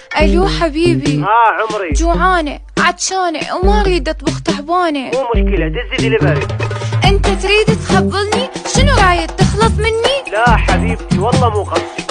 الو حبيبي. عمري جوعانة عطشانة وما اريد اطبخ تعبانة. مو مشكلة دزي دليفري. انت تريد تخبلني؟ شنو رايد تخلص مني؟ لا حبيبتي والله مو قصدي.